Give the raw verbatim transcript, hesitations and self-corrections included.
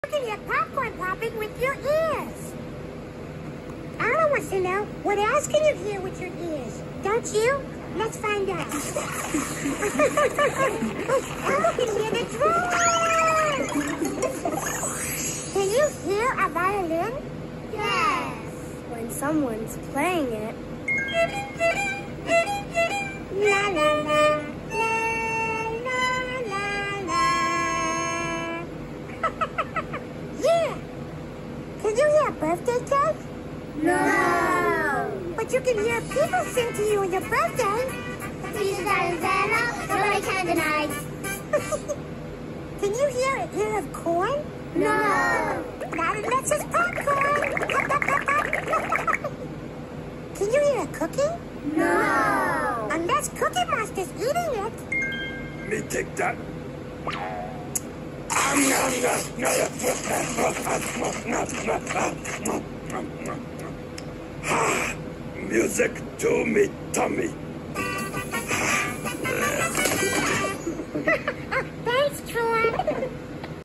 You can hear popcorn popping with your ears. Elmo wants to know, what else can you hear with your ears? Don't you? Let's find out. Elmo can hear the drums. Can you hear a violin? Yes. When someone's playing it. La la la. Yeah! Can you hear a birthday cake? No. But you can hear people sing to you on your birthday. Jesus and Santa, nobody can deny. Can you hear an ear of corn? No. Not unless it's popcorn. Can you hear a cookie? No. Unless Cookie Monster's eating it. Me take that. Music to me tummy.